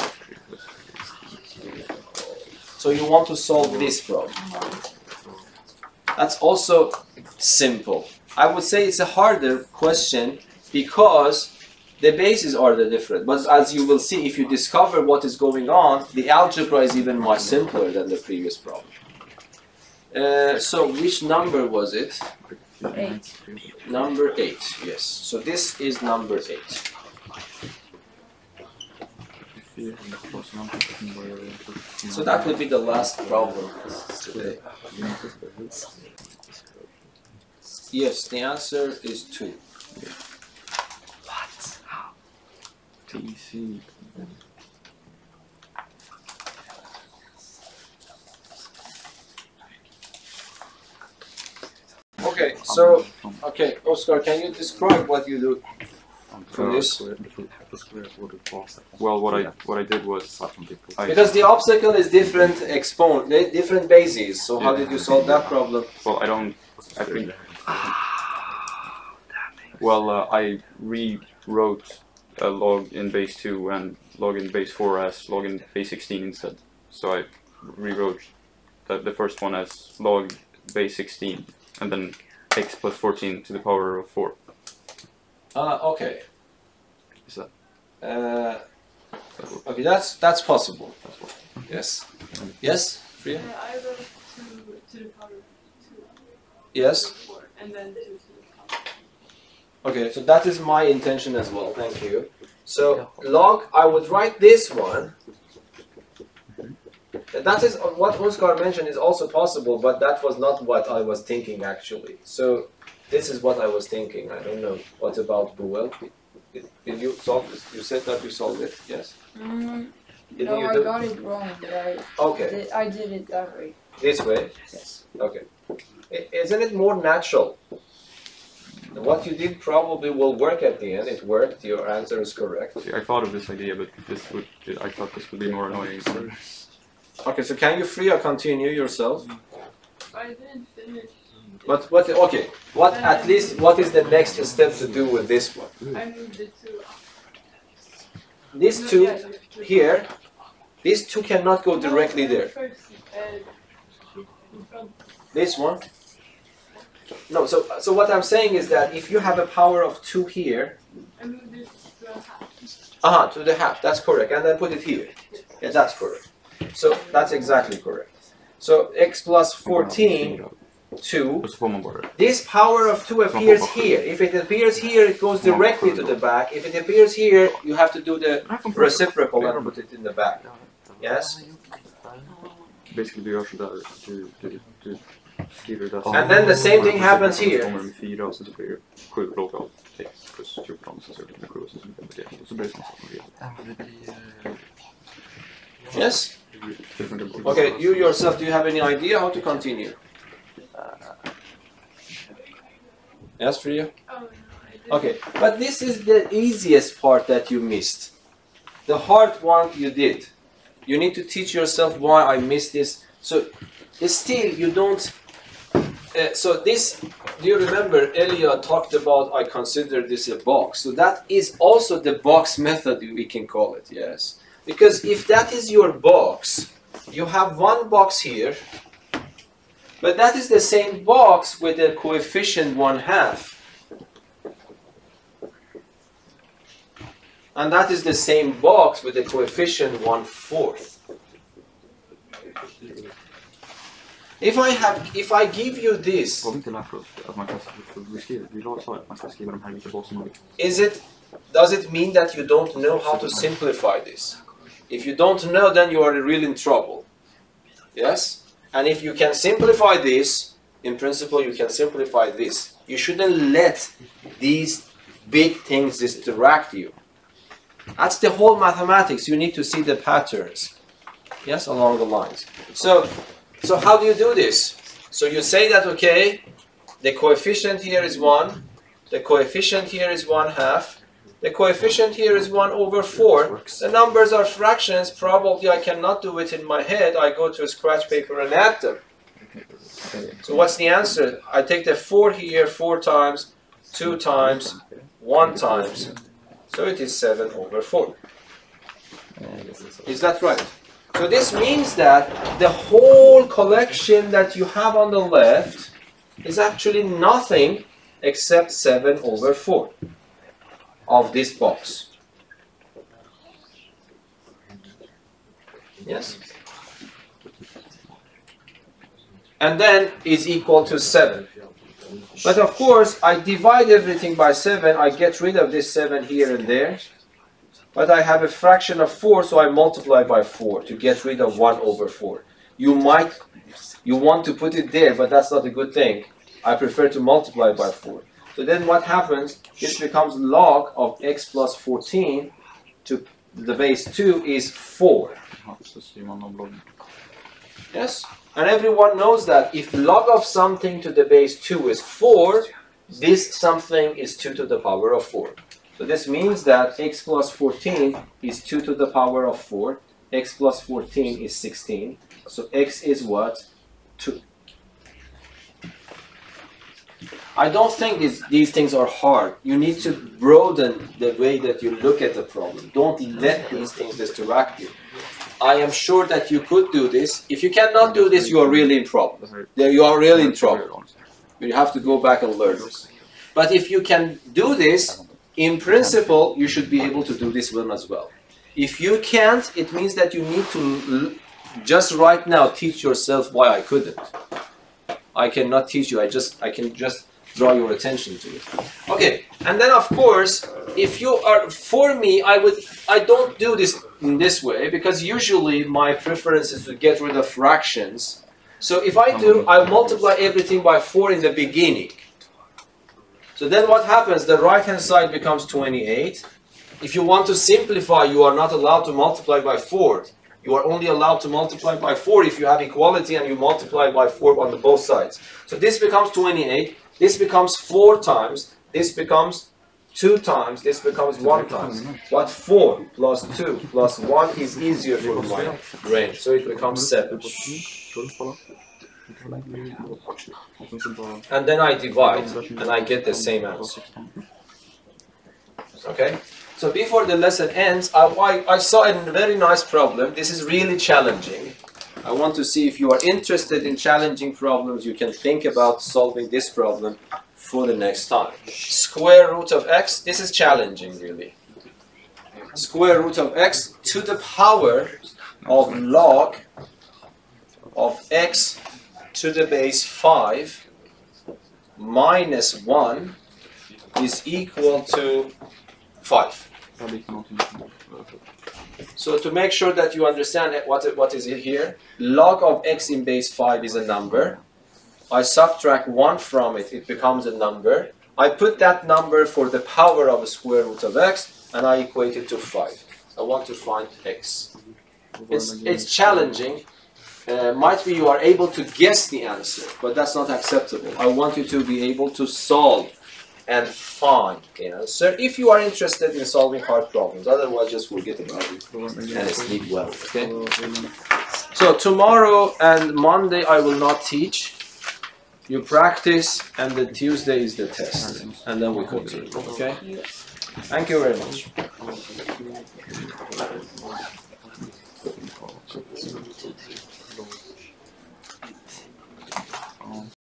So you want to solve this problem. That's also simple. I would say it's a harder question because the bases are the different. But as you will see, if you discover what is going on, the algebra is even much simpler than the previous problem. Uh, so which number was it? Eight. Number eight, yes. So this is number eight. So that would be the last problem today. Yes, the answer is two. What? How? T C. Okay, so, okay, Oscar, can you describe what you do for this? Well, what I what I did was I, Because the obstacle is different expon different bases. So how did you solve that problem? well I don't I think well uh, I rewrote a log in base two and log in base four as log in base sixteen instead. So I rewrote the, the first one as log base sixteen and then x plus fourteen to the power of four. Uh, okay. Is that? Uh, okay, that's that's possible. Yes. Yes, Priya? Uh, I wrote two to the power of two. Yes. Four, and then two to the power. Okay, so that is my intention as well. Thank you. So log, I would write this one. That is what Oscar mentioned is also possible, but that was not what I was thinking actually. So this is what I was thinking. I don't know. What about Buell? Did, did you solve this? You said that you solved it, yes? Mm, Didn't no, you I do- got it wrong, but I Okay, did, I did it that way. this way. Yes. Okay. I- Isn't it more natural? What you did probably will work at the end. It worked. Your answer is correct. See, I thought of this idea, but this would I thought this would be more annoying. Okay, so can you free or continue yourself? I didn't finish. But what? Okay. What at least? What is the next step to do with this one? I moved it to. These two here. These two cannot go directly there. First, uh, in front. This one No, so so what I'm saying is that if you have a power of two here, I moved it to a half. uh-huh, to the half, that's correct, and then put it here. Yeah, that's correct. So that's exactly correct. So x plus fourteen, two. Och så får man bara This power of two appears here. If it appears here, it goes directly to the back. If it appears here, you have to do the reciprocal and put it in the back. Yes? basically du gör sådär, du, du, du skriver det där. And then the same thing happens here. Så kommer det med fyra och sen så blir det sju lokalt text plus fjorton så blir det sju och sen så blir det beteckning och så blir det sånt. Yes? Okay, you yourself, do you have any idea how to continue? Yes, for you? Oh, no, I didn't. Okay, but this is the easiest part that you missed. The hard one you did. You need to teach yourself why I missed this. So, still you don't. Uh, so this, do you remember Elia talked about? I consider this a box. So that is also the box method, we can call it. Yes, because if that is your box, you have one box here. But that is the same box with the coefficient one half. And that is the same box with the coefficient one fourth. If I have, if I give you this, is it, does it mean that you don't know how to simplify this? If you don't know, then you are really in trouble. Yes? And if you can simplify this, in principle you can simplify this. You shouldn't let these big things distract you. That's the whole mathematics. You need to see the patterns. Yes, along the lines. So, so how do you do this? So you say that, okay, the coefficient here is one, the coefficient here is one half, the coefficient here is one over four. The numbers are fractions. Probably I cannot do it in my head. I go to a scratch paper and add them. So what's the answer? I take the four here four times, two times, one times. So it is seven over four. Is that right? So this means that the whole collection that you have on the left is actually nothing except seven over four. Of this box. Yes? And then is equal to seven. But of course, I divide everything by seven. I get rid of this seven here and there. But I have a fraction of four, so I multiply by four to get rid of one over four. You might, you want to put it there, but that's not a good thing. I prefer to multiply by four. So then what happens, this becomes log of x plus fourteen to the base two is four. Yes? And everyone knows that if log of something to the base two is four, this something is two to the power of four. So this means that x plus fourteen is two to the power of four. X plus fourteen is sixteen. So x is what? two. I don't think these, these things are hard. You need to broaden the way that you look at the problem. Don't let these things distract you. I am sure that you could do this. If you cannot do this, you are really in trouble. You are really in trouble. You have to go back and learn this. But if you can do this, in principle, you should be able to do this one as well. If you can't, it means that you need to just right now teach yourself why I couldn't. I cannot teach you. I just I can just draw your attention to it. Okay, and then of course, if you are, for me, I would, I don't do this in this way because usually my preference is to get rid of fractions. So if I do, I multiply everything by four in the beginning. So then what happens? The right hand side becomes twenty-eight. If you want to simplify, you are not allowed to multiply by four. You are only allowed to multiply by four if you have equality and you multiply by four on the both sides. So this becomes twenty-eight. This becomes four times, this becomes two times, this becomes one times. But four plus two plus one is easier for my brain, so it becomes seven. And then I divide, and I get the same answer. Okay? So before the lesson ends, I, I, I saw a very nice problem. This is really challenging. I want to see if you are interested in challenging problems. You can think about solving this problem for the next time. Square root of x, this is challenging really. Square root of x to the power of log of x to the base five minus one is equal to five. So to make sure that you understand what, what is it here, log of x in base five is a number. I subtract one from it, it becomes a number. I put that number for the power of the square root of x, and I equate it to five. I want to find x. It's, it's challenging. Uh, might be you are able to guess the answer, but that's not acceptable. I want you to be able to solve and find the answer if you are interested in solving hard problems. Otherwise, just forget about it and sleep well. Okay. So tomorrow and Monday I will not teach. You practice, and the Tuesday is the test, and then we continue. Okay. Thank you very much.